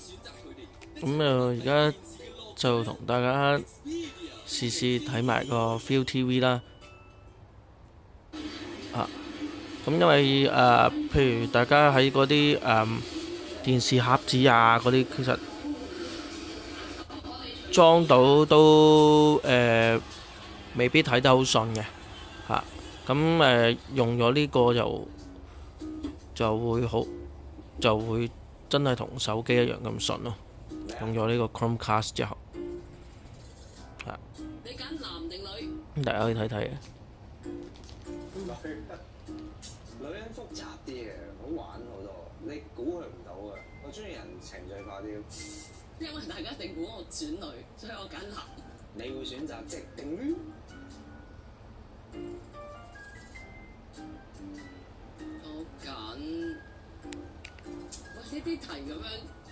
咁而家就同大家試試睇埋個 ViuTV 啦。咁因為譬如大家喺嗰啲電視盒子啊嗰啲，其實裝到都未必睇得好順嘅嚇。咁用咗呢個就會真係同手機一樣咁順咯。用咗呢個 Chromecast 之後， 你揀男定女？ 大家可以睇睇嘅。 女人複雜啲嘅，好玩好多，你估佢唔到嘅。我中意人程序化啲。 因為大家一定估我選女，所以我揀男。 你會選擇即定於？ 我揀，哇！呢啲題咁樣。